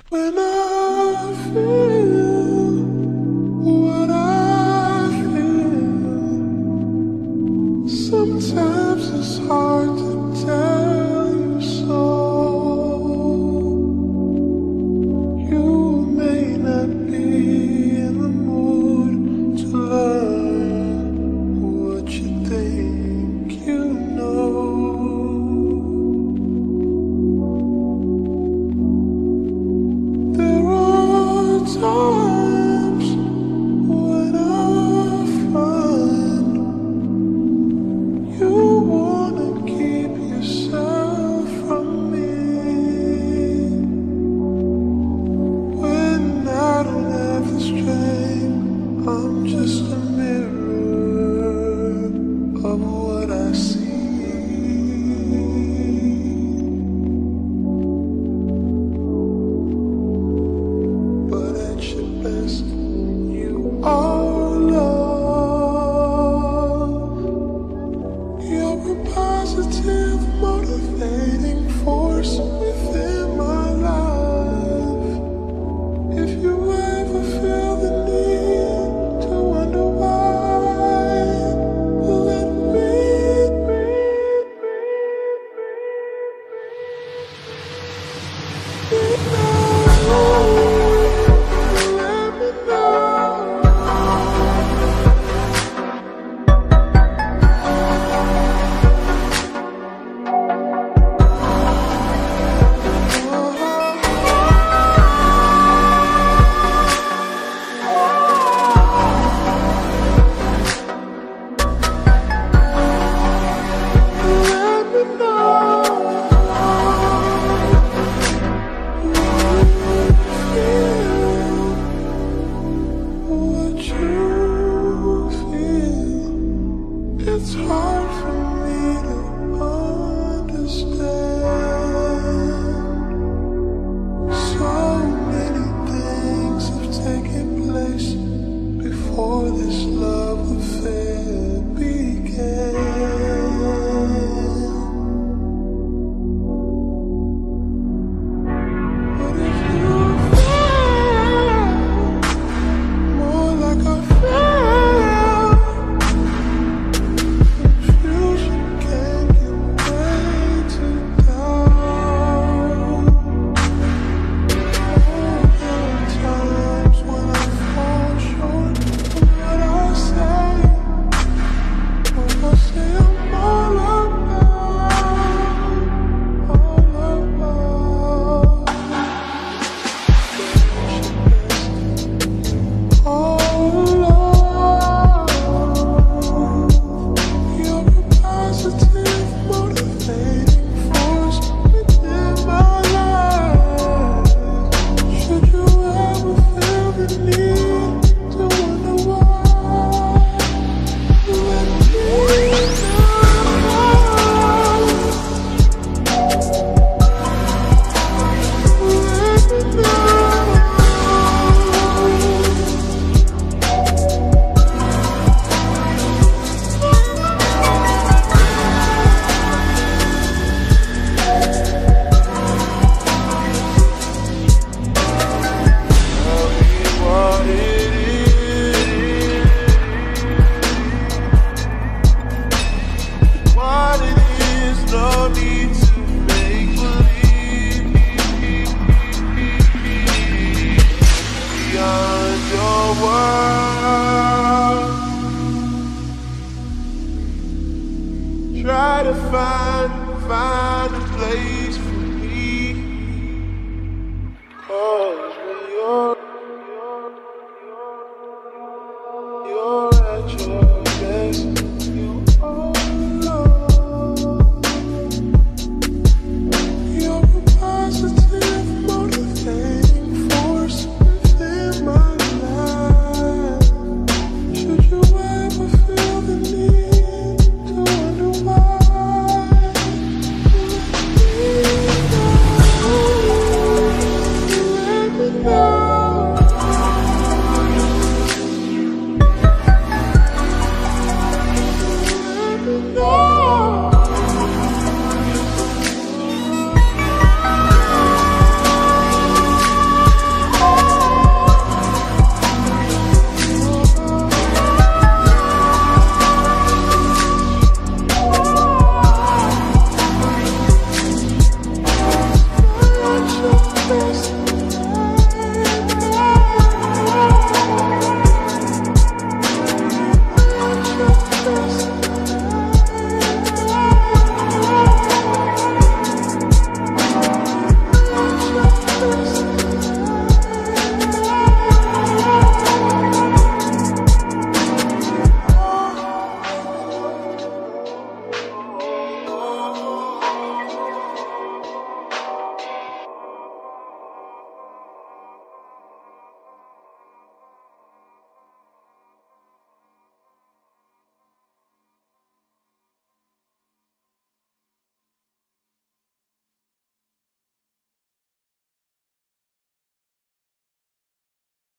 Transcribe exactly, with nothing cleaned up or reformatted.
When I feel what I feel, sometimes it's hard to tell you so. You may not be in the mood to learn what you think you know. Times when I find you wanna keep yourself from me, when I don't have the strength, I'm just a mirror of what I see. You are love. You're a positive, motivating force within my life. If you ever feel the need to wonder why, let me be, be, be, be. It's hard for me to understand. So many things have taken place before this love affair began. But if you feel more like I feel, try to find